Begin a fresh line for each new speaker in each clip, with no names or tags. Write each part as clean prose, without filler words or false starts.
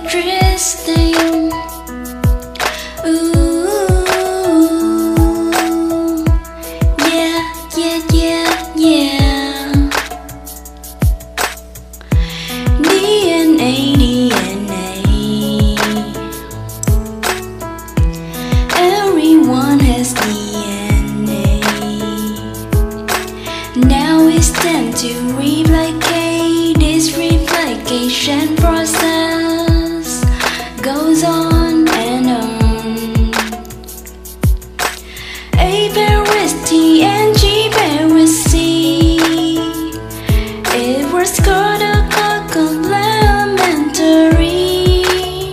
interesting. Ooh, yeah, yeah, yeah, yeah. DNA, DNA. Everyone has DNA. Now it's time to replicate. This replication process goes on and on. A pairs T and G pairs C. It was called a complementary.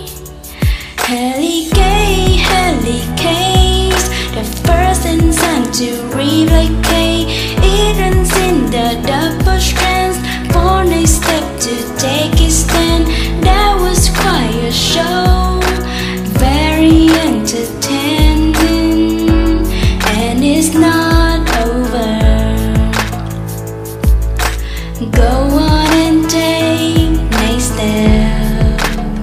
Helicase Helicase, the first enzyme to replicate. It runs in the double strands. For next step to take its stand. That was quite a show, very entertaining, and it's not over. Go on and take next step.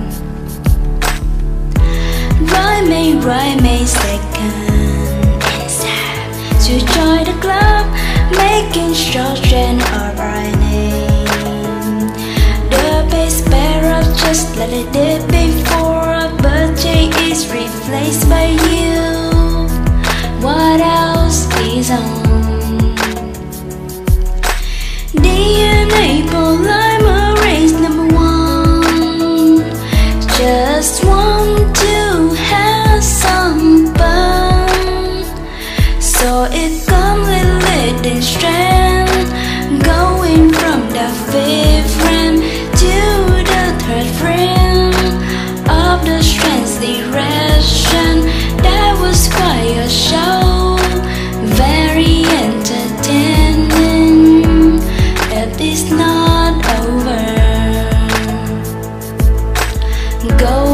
Primase second enzyme to join the club, making short strand of RNA. The base pair of just like it did before, but J is replaced by U. What else is on? DNA polymerase number 1. Just want to have some fun, so it completely strand, going from the 5th frame to the 3rd frame of the strand's direction. That was quite a show, very entertaining. It is not over. Go